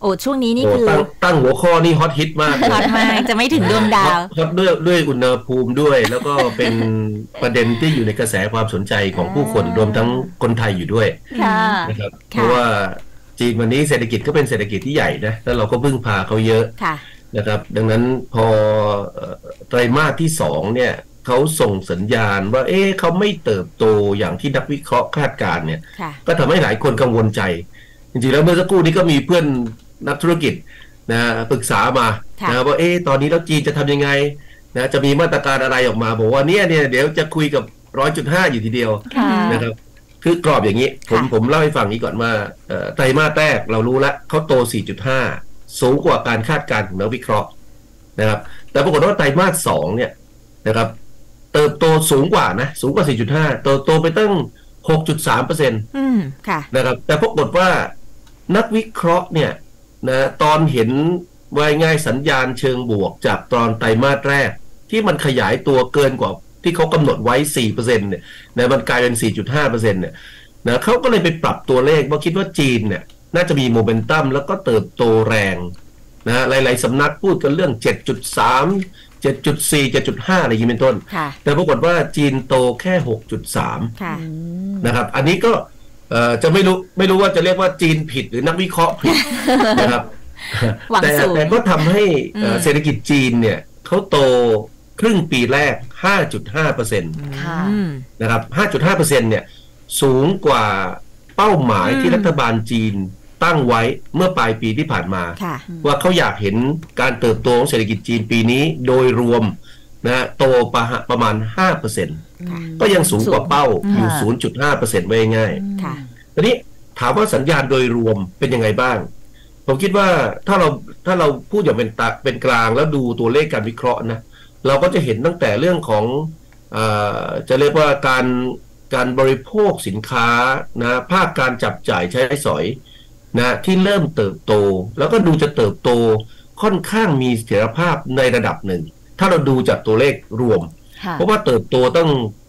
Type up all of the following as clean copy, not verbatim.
โอ้ช่วงนี้นี่คือตั้งหัวข้อนี่ฮอตฮิตมากฮอตมากจะไม่ถึงดวงดาวฮอตด้วยอุณหภูมิด้วยแล้วก็เป็นประเด็นที่อยู่ในกระแสความสนใจของผู้คนรวมทั้งคนไทยอยู่ด้วยนะครับเพราะว่าจีนวันนี้เศรษฐกิจก็เป็นเศรษฐกิจที่ใหญ่นะแล้วเราก็พึ่งพาเขาเยอะนะครับดังนั้นพอไตรมาสที่2เนี่ยเขาส่งสัญญาณว่าเขาไม่เติบโตอย่างที่นักวิเคราะห์คาดการณ์เนี่ยก็ทำให้หลายคนกังวลใจจริงๆแล้วเมื่อสักครู่นี้ก็มีเพื่อนนักธุรกิจนะปรึกษามานะว่าตอนนี้แล้วจีนจะทำยังไงนะจะมีมาตรการอะไรออกมาบอกว่าเนี่ยเดี๋ยวจะคุยกับ 100.5 อยู่ทีเดียวนะครับคือกรอบอย่างนี้ผมเล่าให้ฟังนี้ก่อนว่าไตรมาสแรกเรารู้แล้วเขาโต 4.5 สูงกว่าการคาดการณ์ของนักวิเคราะห์นะครับแต่ปรากฏว่าไตรมาส2เนี่ยนะครับเติบโตสูงกว่า 4.5 โตไปตั้ง 6.3% นะครับแต่ปรากฏว่านักวิเคราะห์เนี่ยนะตอนเห็นว่าง่ายสัญญาณเชิงบวกจากตอนไตรมาสแรกที่มันขยายตัวเกินกว่าที่เขากำหนดไว้ 4% เนี่ยนะมันกลายเป็น 4.5% เนี่ยนะเขาก็เลยไปปรับตัวเลขว่าคิดว่าจีนเนี่ยน่าจะมีโมเมนตัมแล้วก็เติบโตแรงนะหลายๆสำนักพูดกันเรื่อง 7.3 7.4 7.5 อะไรอย่างนี้เป็นต้นแต่ปรากฏว่าจีนโตแค่ 6.3 นะครับอันนี้ก็จะไม่รู้ว่าจะเรียกว่าจีนผิดหรือนักวิเคราะห์ผิดนะครับแต่ก็ทำให้เศรษฐกิจจีนเนี่ยเขาโตครึ่งปีแรก 5.5% นะครับ 5.5% เนี่ยสูงกว่าเป้าหมายที่รัฐบาลจีนตั้งไว้เมื่อปลายปีที่ผ่านมาว่าเขาอยากเห็นการเติบโตของเศรษฐกิจจีนปีนี้โดยรวมนะโตประมาณ 5% ก็ยังสูงกว่าเป้าอยู่ 0.5% ไว้ง่ายทีนี้ถามว่าสัญญาณโดยรวมเป็นยังไงบ้างผมคิดว่าถ้าเราพูดอย่างเป็นกลางแล้วดูตัวเลขการวิเคราะห์นะเราก็จะเห็นตั้งแต่เรื่องของจะเรียกว่าการบริโภคสินค้านะภาคการจับจ่ายใช้สอยนะที่เริ่มเติบโตแล้วก็ดูจะเติบโตค่อนข้างมีเสถียรภาพในระดับหนึ่งถ้าเราดูจากตัวเลขรวมเพราะว่าเติบโตตั้ง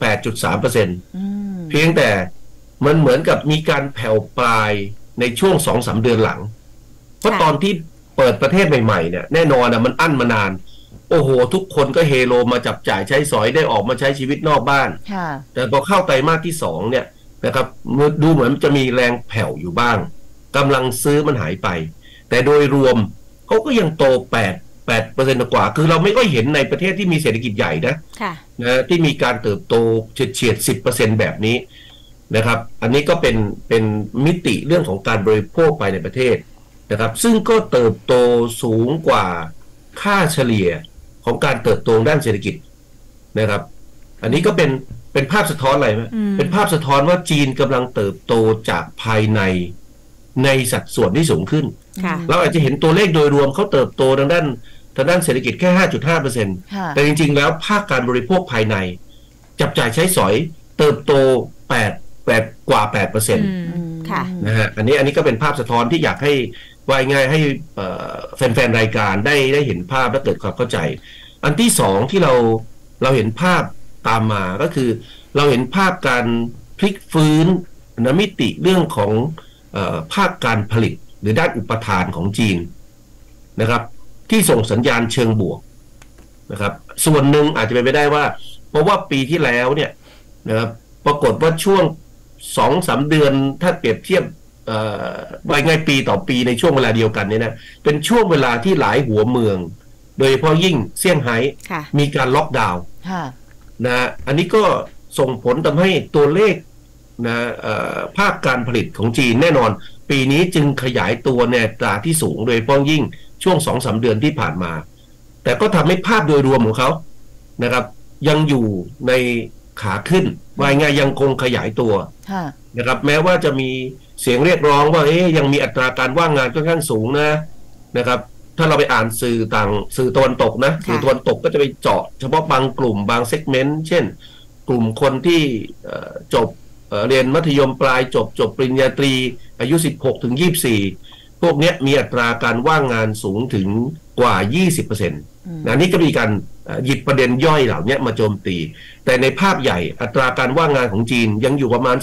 8.3% เพียงแต่มันเหมือนกับมีการแผ่วปลายในช่วง 2-3 เดือนหลังเพราะตอนที่เปิดประเทศใหม่ๆเนี่ยแน่นอนมันอั้นมานานโอ้โหทุกคนก็เฮโลมาจับจ่ายใช้สอยได้ออกมาใช้ชีวิตนอกบ้านแต่พอเข้าไตรมาสที่2เนี่ยนะครับดูเหมือนจะมีแรงแผ่วอยู่บ้างกำลังซื้อมันหายไปแต่โดยรวมเขาก็ยังโต8% กว่าคือเราไม่ก็เห็นในประเทศที่มีเศรษฐกิจใหญ่นะที่มีการเติบโตเฉียด 10% แบบนี้นะครับอันนี้ก็เป็นมิติเรื่องของการบริโภคไปในประเทศนะครับซึ่งก็เติบโตสูงกว่าค่าเฉลี่ยของการเติบโตด้านเศรษฐกิจนะครับอันนี้ก็เป็นภาพสะท้อนอะไรไหมเป็นภาพสะท้อนว่าจีนกำลังเติบโตจากภายในสัดส่วนที่สูงขึ้นเราอาจจะเห็นตัวเลขโดยรวมเขาเติบโตทางด้านเศรษฐกิจแค่ 5.5% แต่จริงๆแล้วภาคการบริโภคภายในจับจ่ายใช้สอยเติบโต8กว่า 8% นะฮะอันนี้ก็เป็นภาพสะท้อนที่อยากให้ว่าง่ายให้แฟนๆรายการได้เห็นภาพและเกิดความเข้าใจอันที่2ที่เราเห็นภาพตามมาก็คือเราเห็นภาพการพลิกฟื้นมิติเรื่องของภาคการผลิตหรือด้านอุปทานของจีนนะครับที่ส่งสัญญาณเชิงบวกนะครับส่วนหนึ่งอาจจะเป็นไปได้ว่าเพราะว่าปีที่แล้วเนี่ยนะครับปรากฏว่าช่วง 2-3 เดือนถ้าเปรียบเทียบว่าไงปีต่อปีในช่วงเวลาเดียวกันเนี่ยนะเป็นช่วงเวลาที่หลายหัวเมืองโดยเฉพาะยิ่งเซี่ยงไฮ้มีการล็อกดาวน์นะอันนี้ก็ส่งผลทำให้ตัวเลขนะภาคการผลิตของจีนแน่นอนปีนี้จึงขยายตัวในอัตราที่สูงโดยเฉพาะยิ่งช่วง 2-3 เดือนที่ผ่านมาแต่ก็ทำให้ภาพโดยรวมของเขานะครับยังอยู่ในขาขึ้นว่าไงยังคงขยายตัวนะครับแม้ว่าจะมีเสียงเรียกร้องว่ายังมีอัตราการว่างงานค่อนข้างสูงนะครับถ้าเราไปอ่านสื่อตะวันตกนะสื่อตะวันตกก็จะไปเจาะเฉพาะบางกลุ่มบางเซกเมนต์เช่นกลุ่มคนที่จบเรียนมัธยมปลายจบปริญญาตรีอายุ 16-24 พวกนี้มีอัตราการว่างงานสูงถึงกว่า 20% นี่ก็มีการหยิบประเด็นย่อยเหล่านี้มาโจมตีแต่ในภาพใหญ่อัตราการว่างงานของจีนยังอยู่ประมาณสัก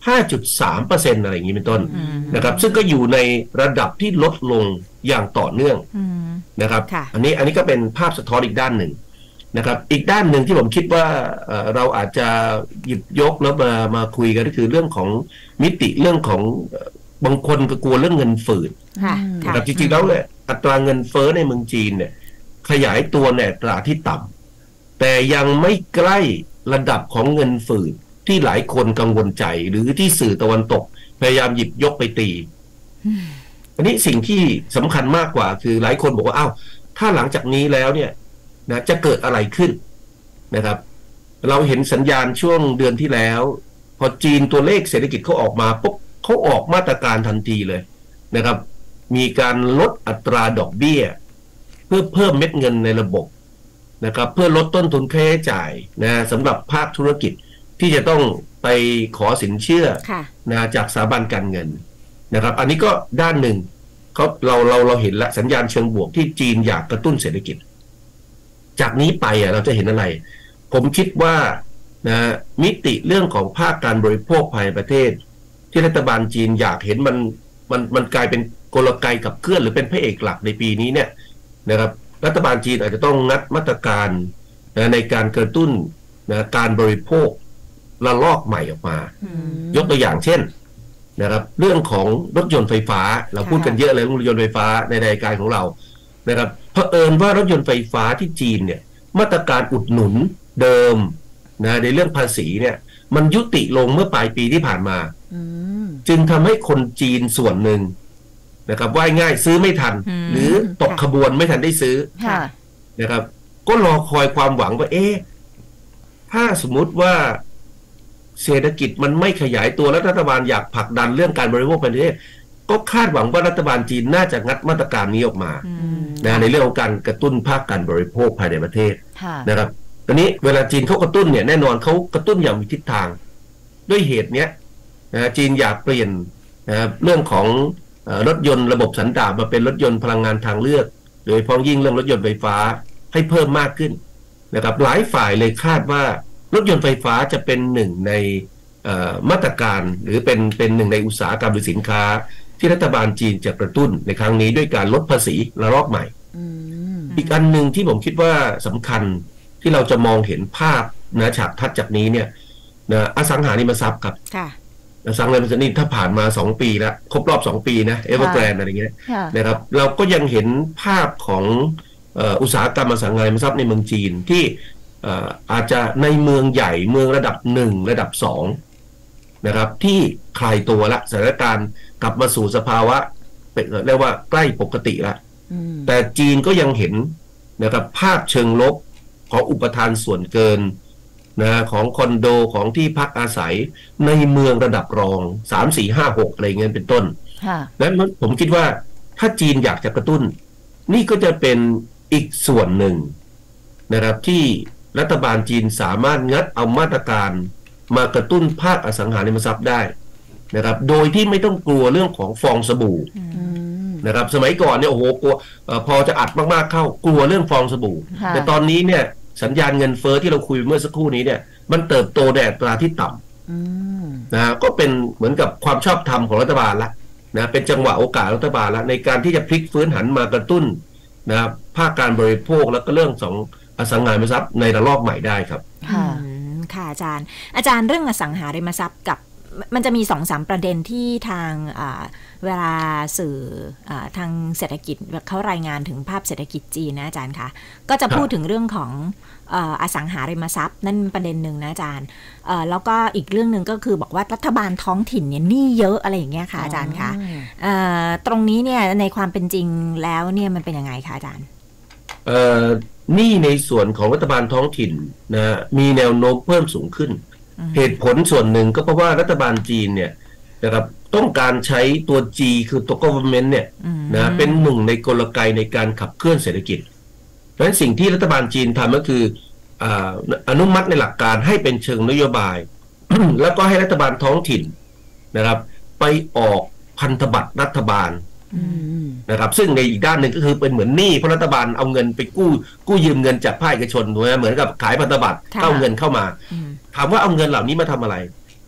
5.3% อะไรอย่างนี้เป็นต้นนะครับซึ่งก็อยู่ในระดับที่ลดลงอย่างต่อเนื่องนะครับอันนี้ก็เป็นภาพสะท้อนอีกด้านหนึ่งนะครับอีกด้านหนึ่งที่ผมคิดว่าเราอาจจะหยิบยกแล้วมาคุยกันก็คือเรื่องของมิติเรื่องของบางคนก็กลัวเรื่องเงินฝืดนะครับจริงๆแล้วเนี่ยอัตราเงินเฟ้อในเมืองจีนเนี่ยขยายตัวในอัตราที่ต่ำแต่ยังไม่ใกล้ระดับของเงินฝืดที่หลายคนกังวลใจหรือที่สื่อตะวันตกพยายามหยิบยกไปตีอันนี้สิ่งที่สำคัญมากกว่าคือหลายคนบอกว่าอ้าวถ้าหลังจากนี้แล้วเนี่ยนะจะเกิดอะไรขึ้นนะครับเราเห็นสัญญาณช่วงเดือนที่แล้วพอจีนตัวเลขเศรษฐกิจเขาออกมาปุ๊บเขาออกมาตรการทันทีเลยนะครับมีการลดอัตราดอกเบี้ยเพื่อเพิ่มเม็ดเงินในระบบนะครับเพื่อลดต้นทุนค่าใช้จ่ายนะสำหรับภาคธุรกิจที่จะต้องไปขอสินเชื่อนะจากสถาบันการเงินนะครับอันนี้ก็ด้านหนึ่งเราเห็นละสัญญาณเชิงบวกที่จีนอยากกระตุ้นเศรษฐกิจจากนี้ไปเราจะเห็นอะไรผมคิดว่านะมิติเรื่องของภาคการบริโภคภายในประเทศที่รัฐบาลจีนอยากเห็นมันกลายเป็นกลไกขับเคลื่อนหรือเป็นพระเอกหลักในปีนี้เนี่ยนะครับรัฐบาลจีนอาจจะต้องงัดมาตรการในการกระตุ้นการบริโภคระลอกใหม่ออกมายกตัวอย่างเช่นนะครับเรื่องของรถยนต์ไฟฟ้าเราพูดกันเยอะเลยเรื่องรถยนต์ไฟฟ้าในรายการของเรานะครับเผอิญว่ารถยนต์ไฟฟ้าที่จีนเนี่ยมาตรการอุดหนุนเดิมนะในเรื่องภาษีเนี่ยมันยุติลงเมื่อปลายปีที่ผ่านมาจึงทำให้คนจีนส่วนหนึ่งนะครับว่าง่ายซื้อไม่ทันหรือตกขบวนไม่ทันได้ซื้อนะครับก็รอคอยความหวังว่าถ้าสมมุติว่าเศรษฐกิจมันไม่ขยายตัวและรัฐบาลอยากผลักดันเรื่องการบริโภคภายในประเทศก็คาดหวังว่ารัฐบาลจีนน่าจะงัดมาตรการนี้ออกมาในเรื่องของการกระตุ้นภาคการบริโภคภายในประเทศนะครับตอนนี้เวลาจีนเขากระตุ้นเนี่ยแน่นอนเขากระตุ้นอย่างมีทิศทางด้วยเหตุเนี้ยจีนอยากเปลี่ยนเรื่องของรถยนต์ระบบสันดาปมาเป็นรถยนต์พลังงานทางเลือกโดยเฉพาะยิ่งเรื่องรถยนต์ไฟฟ้าให้เพิ่มมากขึ้นนะครับหลายฝ่ายเลยคาดว่ารถยนต์ไฟฟ้าจะเป็นหนึ่งในมาตรการหรือเป็นหนึ่งในอุตสาหกรรมหรือสินค้าที่รัฐบาลจีนจะกระตุ้นในครั้งนี้ด้วยการลดภาษีระลอกใหม่อีกอันหนึ่งที่ผมคิดว่าสำคัญที่เราจะมองเห็นภาพฉากทัดจากนี้เนี่ยอสังหาริมทรัพย์ครับอสังหาริมทรัพย์นี่ถ้าผ่านมา2 ปีแล้วครบรอบ2 ปีนะเอเวอร์แกรนด์อะไรเงี้ยนะครับเราก็ยังเห็นภาพของอุตสาหกรรมอสังหาริมทรัพย์ในเมืองจีนที่อาจจะในเมืองใหญ่เมืองระดับ1ระดับ2นะครับที่คลายตัวละสถานการณ์กลับมาสู่สภาวะเรียกว่าใกล้ปกติละแต่จีนก็ยังเห็นนะครับภาพเชิงลบของอุปทานส่วนเกินของคอนโดของที่พักอาศัยในเมืองระดับรอง3 4 5 6อะไรเงี้ยเป็นต้นและผมคิดว่าถ้าจีนอยากจะกระตุ้นนี่ก็จะเป็นอีกส่วนหนึ่งนะครับที่รัฐบาลจีนสามารถงัดเอามาตรการมากระตุ้นภาคอสังหาริมทรัพย์ได้นะครับโดยที่ไม่ต้องกลัวเรื่องของฟองสบู่นะครับสมัยก่อนเนี่ยโอ้โหกลัวพอจะอัดมากๆเข้ากลัวเรื่องฟองสบู่แต่ตอนนี้เนี่ยสัญญาณเงินเฟ้อที่เราคุยเมื่อสักครู่นี้เนี่ยมันเติบโตในอัตราที่ต่ำนะก็เป็นเหมือนกับความชอบธรรมของรัฐบาลละนะเป็นจังหวะโอกาสรัฐบาลละในการที่จะพลิกฟื้นหันมากระตุ้นนะภาคการบริโภคแล้วก็เรื่องของอสังหาริมทรัพย์ในระลอกใหม่ได้ครับค่ะอาจารย์เรื่องอสังหาริมทรัพย์กับมันจะมี 2-3 ประเด็นที่ทางเวลาสื่อทางเศรษฐกิจเขารายงานถึงภาพเศรษฐกิจจีนนะอาจารย์คะก็จะพูดถึงเรื่องของอสังหาริมทรัพย์นั่นประเด็นหนึ่งนะอาจารย์แล้วก็อีกเรื่องหนึ่งก็คือบอกว่ารัฐบาลท้องถิ่นเนี่ยหนี้เยอะอะไรอย่างเงี้ยค่ะอาจารย์คะตรงนี้เนี่ยในความเป็นจริงแล้วเนี่ยมันเป็นยังไงคะอาจารย์หนี้ในส่วนของรัฐบาลท้องถิ่นนะมีแนวโน้มเพิ่มสูงขึ้นเหตุผลส่วนหนึ่งก็เพราะว่ารัฐบาลจีนเนี่ยนะครับต้องการใช้ตัว G คือตัว government เนี่ยนะเป็นหนึ่งในกลไกในการขับเคลื่อนเศรษฐกิจเพราะฉะนั้นสิ่งที่รัฐบาลจีนทำก็คืออนุมัติในหลักการให้เป็นเชิงนโยบาย แล้วก็ให้รัฐบาลท้องถิ่นนะครับไปออกพันธบัตรรัฐบาลนะครับซึ่งในอีกด้านหนึ่งก็คือเป็นเหมือนหนี้เพราะรัฐบาลเอาเงินไปกู้ยืมเงินจากภาคเอกชนถูกไหมเหมือนกับขายพันธบัตรเอาเงินเข้ามาถามว่าเอาเงินเหล่านี้มาทำอะไร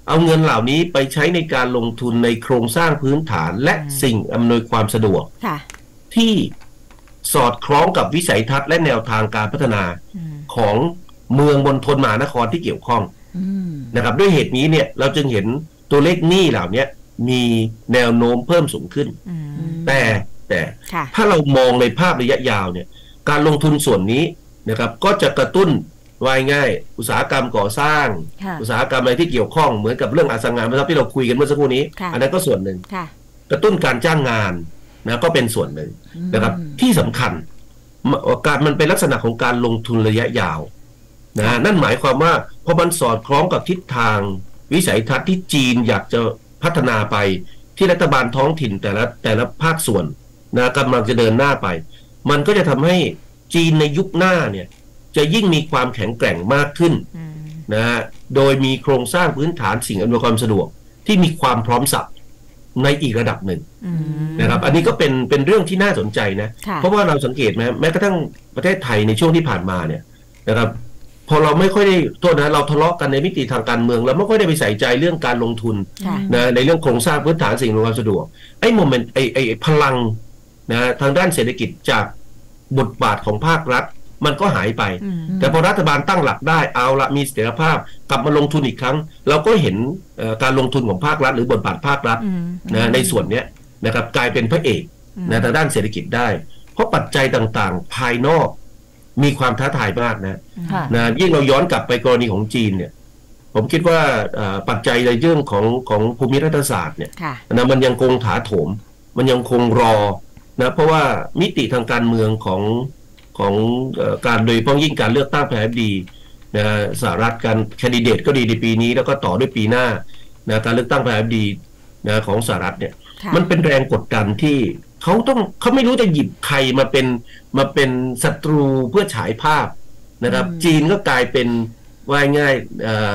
เอาเงินเหล่านี้ไปใช้ในการลงทุนในโครงสร้างพื้นฐานและสิ่งอำนวยความสะดวกที่สอดคล้องกับวิสัยทัศน์และแนวทางการพัฒนาของเมืองมณฑลมหานครที่เกี่ยวข้องนะครับด้วยเหตุนี้เนี่ยเราจึงเห็นตัวเลขหนี้เหล่านี้มีแนวโน้มเพิ่มสูงขึ้นแต่ถ้าเรามองในภาพระยะยาวเนี่ยการลงทุนส่วนนี้นะครับก็จะกระตุ้นว่ายง่ายอุตสาหกรรมก่อสร้างอุตสาหกรรมอะไรที่เกี่ยวข้องเหมือนกับเรื่องอสังหาริมทรัพย์ที่เราคุยกันเมื่อสักครู่นี้อันนั้นก็ส่วนหนึ่งกระตุ้นการจ้างงานนะก็เป็นส่วนหนึ่งนะครับที่สำคัญการมันเป็นลักษณะของการลงทุนระยะยาวนะนั่นหมายความว่าพอมันสอดคล้องกับทิศทางวิสัยทัศน์ที่จีนอยากจะพัฒนาไปที่รัฐบาลท้องถิ่นแต่ละภาคส่วนนะกำลังจะเดินหน้าไปมันก็จะทำให้จีนในยุคหน้าเนี่ยจะยิ่งมีความแข็งแกร่งมากขึ้นนะโดยมีโครงสร้างพื้นฐานสิ่งอำนวยความสะดวกที่มีความพร้อมสับในอีกระดับหนึ่งนะครับอันนี้ก็เป็นเรื่องที่น่าสนใจนะเพราะว่าเราสังเกตไหมแม้กระทั่งประเทศไทยในช่วงที่ผ่านมาเนี่ยนะครับพอเราไม่ค่อยได้โทษนะเราทะเลาะกันในมิติทางการเมืองเราไม่ค่อยได้ไปใส่ใจเรื่องการลงทุนนะในเรื่องโครงสร้างพื้นฐานสิ่งอำนวยความสะดวกไอ้โมเมนต์ไอ้พลังนะทางด้านเศรษฐกิจจากบทบาทของภาครัฐมันก็หายไปแต่พอรัฐบาลตั้งหลักได้เอาละมีเสถียรภาพกลับมาลงทุนอีกครั้งเราก็เห็นการลงทุนของภาครัฐหรือบทบาทภาครัฐนะในส่วนนี้นะครับกลายเป็นพระเอกนะทางด้านเศรษฐกิจได้เพราะปัจจัยต่างๆภายนอกมีความท้าทายมากนะยิ่งเราย้อนกลับไปกรณีของจีนเนี่ยผมคิดว่าปัจจัยในเรื่องของภูมิรัฐศาสตร์เนี่ยนะมันยังคงถาโถมมันยังคงรอนะเพราะว่ามิติทางการเมืองของการโดยเฉพาะยิ่งการเลือกตั้งประธานาธิบดีนะสหรัฐการแคนดิเดตก็ดีในปีนี้แล้วก็ต่อด้วยปีหน้านะการเลือกตั้งประธานาธิบดีนะของสหรัฐเนี่ยมันเป็นแรงกดดันที่เขาไม่รู้จะหยิบใครมาเป็นศัตรูเพื่อฉายภาพนะครับจีนก็กลายเป็นว่าง่าย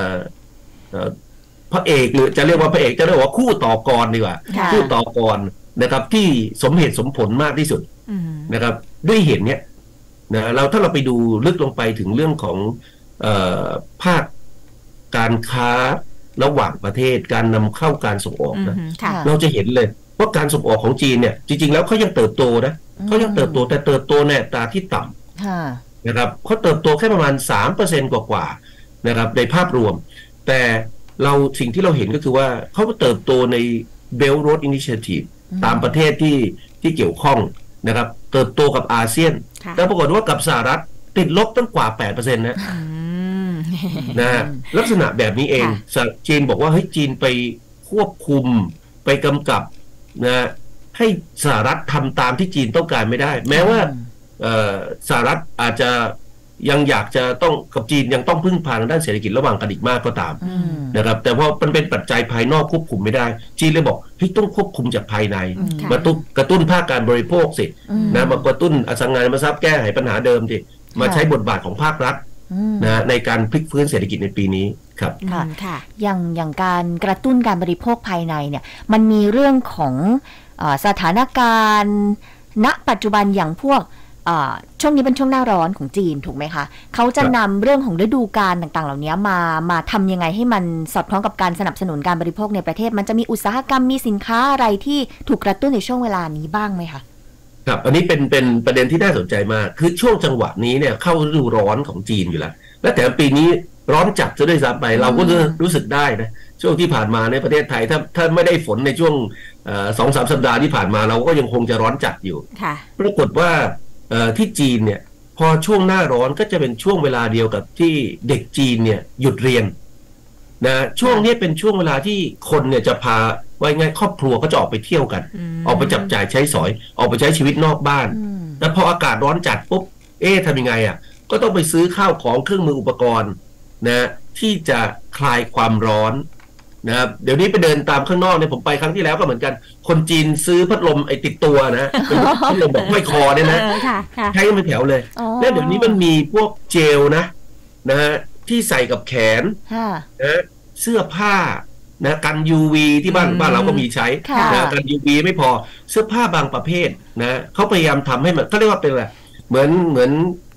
พระเอกหรือจะเรียกว่าพระเอกจะเรียกว่าคู่ต่อกรดีกว่าคู่ต่อกรนะครับที่สมเหตุสมผลมากที่สุดนะครับด้วยเหตุเนี้ยนะถ้าเราไปดูลึกลงไปถึงเรื่องของภาคการค้าระหว่างประเทศการนำเข้าการส่งออกนะเราจะเห็นเลยว่าการส่งออกของจีนเนี่ยจริงๆแล้วเขายังเติบโตนะเขายังเติบโตแต่เติบโตในอัตราที่ต่ำนะครับเขาเติบโตแค่ประมาณ 3% กว่านะครับในภาพรวมแต่สิ่งที่เราเห็นก็คือว่าเขาเติบโตใน Belt Road Initiative ตามประเทศที่เกี่ยวข้องนะครับเติบโตกับอาเซียนแต่ปรากฏว่ากับสหรัฐติดลบตั้งกว่า 8% นะลักษณะแบบนี้เองจีนบอกว่าเฮ้ยจีนไปควบคุมไปกำกับนะให้สหรัฐทำตามที่จีนต้องการไม่ได้แม้ว่าสหรัฐอาจจะยังอยากจะต้องกับจีนยังต้องพึ่งพาทางด้านเศรษฐกิจระหว่างกันอีกมากก็ตามนะครับแต่พอมันเป็นปัจจัยภายนอกควบคุมไม่ได้จีนเลยบอกเฮ้ยต้องควบคุมจากภายในมากระตุ้นภาคการบริโภคสินะมากระตุ้นอสังหาริมทรัพย์แก้ไขปัญหาเดิมสิมาใช้บทบาทของภาครัฐนะในการพลิกฟื้นเศรษฐกิจในปีนี้ครับค่ะอย่างการกระตุ้นการบริโภคภายในเนี่ยมันมีเรื่องของสถานการณ์ณปัจจุบันอย่างพวกช่วงนี้เป็นช่วงหน้าร้อนของจีนถูกไหมคะเขาจะนำเรื่องของฤดูกาลต่างๆเหล่านี้มาทำยังไงให้มันสอดคล้องกับการสนับสนุนการบริโภคในประเทศมันจะมีอุตสาหกรรมมีสินค้าอะไรที่ถูกกระตุ้นในช่วงเวลานี้บ้างไหมคะครับอันนี้เป็นประเด็นที่น่าสนใจมากคือช่วงจังหวะนี้เนี่ยเข้าฤดูร้อนของจีนอยู่แล้วและแต่ปีนี้ร้อนจัดจะด้วยซ้ำไปเราก็รู้สึกได้นะช่วงที่ผ่านมาในประเทศไทยถ้าไม่ได้ฝนในช่วง2-3 สัปดาห์ที่ผ่านมาเราก็ยังคงจะร้อนจัดอยู่ปรากฏว่าที่จีนเนี่ยพอช่วงหน้าร้อนก็จะเป็นช่วงเวลาเดียวกับที่เด็กจีนเนี่ยหยุดเรียนนะช่วงนี้เป็นช่วงเวลาที่คนเนี่ยจะพาไว้ง่ายครอบครัวก็จะออกไปเที่ยวกันออกไปจับจ่ายใช้สอยออกไปใช้ชีวิตนอกบ้านแล้วพออากาศร้อนจัดปุ๊บทำยังไงก็ต้องไปซื้อข้าวของเครื่องมืออุปกรณ์นะที่จะคลายความร้อนนะครับเดี๋ยวนี้ไปเดินตามข้างนอกเนี่ยผมไปครั้งที่แล้วก็เหมือนกันคนจีนซื้อพัดลมติดตัวนะเป็นพัดลมแบบห้อยคอเนี่ยนะใช้กันเป็นแถวเลยแล้วเดี๋ยวนี้มันมีพวกเจลนะที่ใส่กับแขนนะเสื้อผ้านะกัน UV ที่บ้านเราก็มีใช้นะกัน UV ไม่พอเสื้อผ้าบางประเภทนะเขาพยายามทำให้มันเขาเรียกว่าเป็นอะไรเหมือน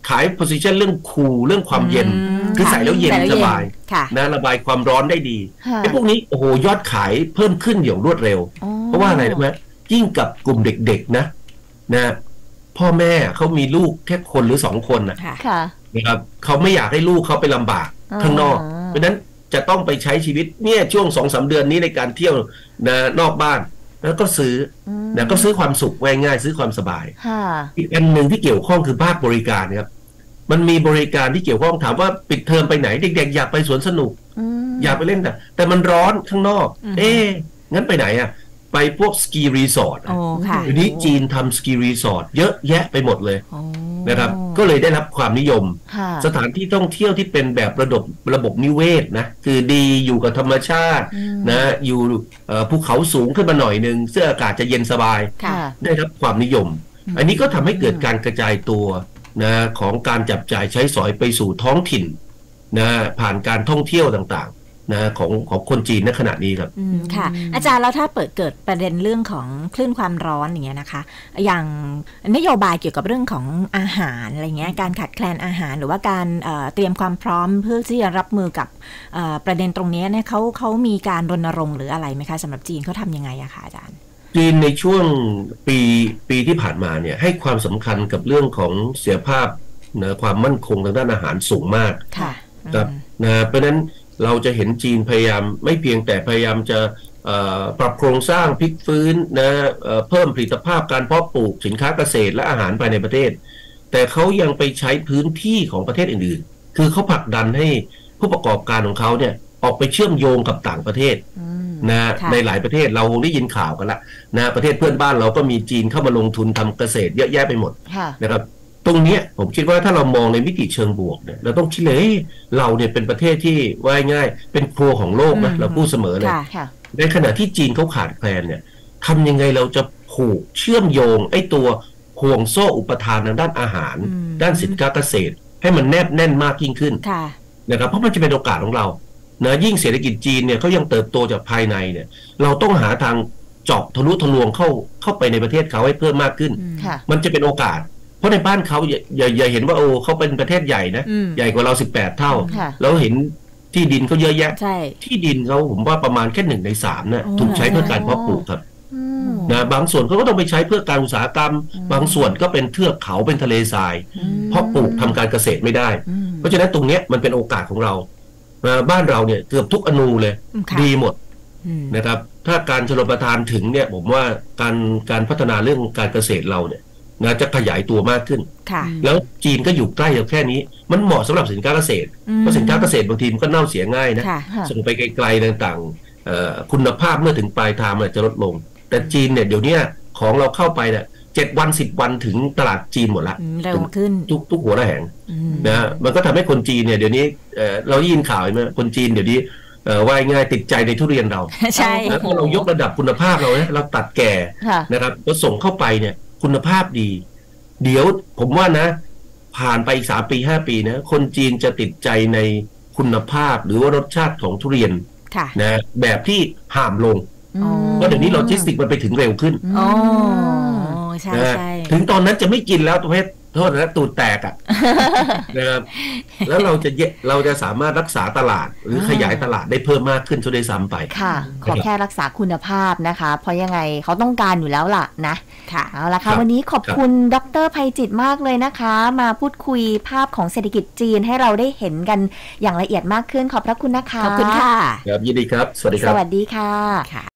ขาย position เรื่องคูลเรื่องความเย็นคือใส่แล้วเย็นสบายนะระบายความร้อนได้ดีไอ้พวกนี้โอ้โหยอดขายเพิ่มขึ้นอย่างรวดเร็วเพราะว่าอะไรรู้ไหมยิ่งกับกลุ่มเด็กๆนะพ่อแม่เขามีลูกแค่คนหรือ2 คนนะครับเขาไม่อยากให้ลูกเขาไปลำบากข้างนอกเพราะนั้นจะต้องไปใช้ชีวิตเนี่ยช่วง 2-3 เดือนนี้ในการเที่ยวนอกบ้านแล้วก็ซื้อก็ซื้อความสุขง่ายๆซื้อความสบายอีกอันหนึ่งที่เกี่ยวข้องคือภาคบริการครับมันมีบริการที่เกี่ยวข้องถามว่าปิดเทอมไปไหนเด็กๆอยากไปสวนสนุกอยากไปเล่นแต่มันร้อนข้างนอกงั้นไปไหนอ่ะไปพวกสกีรีสอร์ททีนี้จีนทำสกีรีสอร์ทเยอะแยะไปหมดเลยนะครับก็เลยได้รับความนิยมสถานที่ท่องเที่ยวที่เป็นแบบระบบนิเวศนะคือดีอยู่กับธรรมชาตินะอยู่ภูเขาสูงขึ้นมาหน่อยนึงซึ่งอากาศจะเย็นสบายได้รับความนิยมอันนี้ก็ทำให้เกิดการกระจายตัวนะของการจับจ่ายใช้สอยไปสู่ท้องถิ่นนะผ่านการท่องเที่ยวต่างๆนะของคนจีนในขณะนี้ครับค่ะอาจารย์แล้วถ้าเกิดประเด็นเรื่องของคลื่นความร้อนอย่างเงี้ยนะคะอย่างนโยบายเกี่ยวกับเรื่องของอาหารอะไรเงี้ยการขาดแคลนอาหารหรือว่าการเตรียมความพร้อมเพื่อที่จะรับมือกับประเด็นตรงนี้เนี่ยเขามีการรณรงค์หรืออะไรไหมคะสำหรับจีนเขาทำยังไงอะคะอาจารย์จีนในช่วงปีที่ผ่านมาเนี่ยให้ความสำคัญกับเรื่องของเสถียรภาพนะความมั่นคงทางด้านอาหารสูงมากครับนะเพราะนั้นเราจะเห็นจีนพยายามไม่เพียงแต่พยายามจะปรับโครงสร้างพลิกฟื้นนะเพิ่มผลิตภาพการเพาะปลูกสินค้าเกษตรและอาหารภายในประเทศแต่เขายังไปใช้พื้นที่ของประเทศอื่นๆคือเขาผลักดันให้ผู้ประกอบการของเขาเนี่ยออกไปเชื่อมโยงกับต่างประเทศนะในหลายประเทศเราได้ยินข่าวกันละนะประเทศเพื่อนบ้านเราก็มีจีนเข้ามาลงทุนทำเกษตรเยอะแยะไปหมดนะครับตรงนี้ผมคิดว่าถ้าเรามองในมิติเชิงบวกเนี่ยเราต้องคิดเลยเราเนี่ยเป็นประเทศที่ว่ายง่ายเป็นครัวของโลกนะเราพูดเสมอเลยในขณะที่จีนเขาขาดแคลนเนี่ยทำยังไงเราจะผูกเชื่อมโยงไอ้ตัวห่วงโซ่อุปทานทางด้านอาหารด้านสินค้าเกษตรให้มันแนบแน่นมากยิ่งขึ้นนะครับเพราะมันจะเป็นโอกาสของเรานะยิ่งเศรษฐกิจจีนเนี่ยเขายังเติบโตจากภายในเนี่ยเราต้องหาทางเจาะทะลุทะลวงเข้าไปในประเทศเขาให้เพิ่มมากขึ้นมันจะเป็นโอกาสเพราะในบ้านเขาอย่าเห็นว่าโอ้เขาเป็นประเทศใหญ่นะใหญ่กว่าเรา18 เท่าแล้วเห็นที่ดินเขาเยอะแยะที่ดินเขาผมว่าประมาณแค่1 ใน 3นะถูกใช้เพื่อการเพาะปลูกครับนะบางส่วนเขาก็ต้องไปใช้เพื่อการอุตสาหกรรมบางส่วนก็เป็นเทือกเขาเป็นทะเลทรายเพาะปลูกทำการเกษตรไม่ได้เพราะฉะนั้นตรงนี้มันเป็นโอกาสของเราบ้านเราเนี่ยเกือบทุกอนูเลยดีหมดนะครับถ้าการชลประทานถึงเนี่ยผมว่าการพัฒนาเรื่องการเกษตรเราเนี่ยจะขยายตัวมากขึ้นแล้วจีนก็อยู่ใกล้เราแค่นี้มันเหมาะสำหรับสินค้าเกษตรเพราะสินค้าเกษตรบางทีมันก็เน่าเสียง่ายนะส่งไปไกลๆต่างๆคุณภาพเมื่อถึงปลายทางมันจะลดลงแต่จีนเนี่ยเดี๋ยวนี้ของเราเข้าไปเนี่ย7 วัน 10 วันถึงตลาดจีนหมดละเร็วขึ้นทุกหัวระแหงนะมันก็ทำให้คนจีนเนี่ยเดี๋ยวนี้เราได้ยินข่าวไหมคนจีนเดี๋ยวนี้ว่ายง่ายติดใจในทุเรียนเราใช่แล้วเรายกระดับคุณภาพเราเนี่ยเราตัดแก่นะครับก็ส่งเข้าไปเนี่ยคุณภาพดีเดี๋ยวผมว่านะผ่านไปอีก3 ปี 5 ปีนะคนจีนจะติดใจในคุณภาพหรือว่ารสชาติของทุเรียนนะแบบที่ห่ามลงเพราะเดี๋ยวนี้โลจิสติกมันไปถึงเร็วขึ้นใช่ถึงตอนนั้นจะไม่กินแล้วตัวเพชรโทษนะตูดแตกอ่ะนะครับแล้วเราจะสามารถรักษาตลาดหรือขยายตลาดได้เพิ่มมากขึ้นจนได้ซ้ำไปค่ะขอแค่รักษาคุณภาพนะคะเพราะยังไงเขาต้องการอยู่แล้วล่ะนะค่ะเอาละค่ะวันนี้ขอบคุณดร.ไพจิตรมากเลยนะคะมาพูดคุยภาพของเศรษฐกิจจีนให้เราได้เห็นกันอย่างละเอียดมากขึ้นขอบพระคุณนะคะขอบคุณค่ะครับยินดีครับสวัสดีครับสวัสดีค่ะ